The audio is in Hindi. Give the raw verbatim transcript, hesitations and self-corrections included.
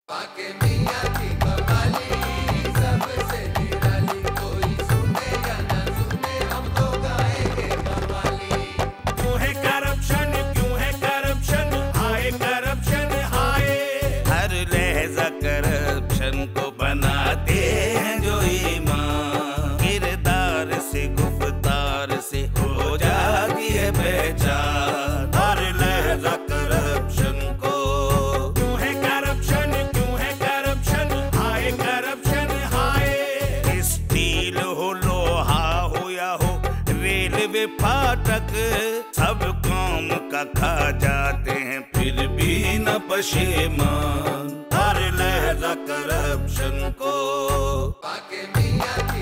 पाके मियां की कवाली सबसे निराली, कोई सुने या ना सुने हम तो गाएंगे कवाली। क्यों है करप्शन, क्यों है करप्शन, हाय करप्शन हाय। हर लहजा करप्शन को बनाते हैं जो ईमान, किरदार से गुफ्तार से हो जाती है पहचान। हर लहजा करप्शन को फाटक सब कौम का खा जाते हैं फिर भी न पशेमान। हर लहजा करप्शन को पाके मियां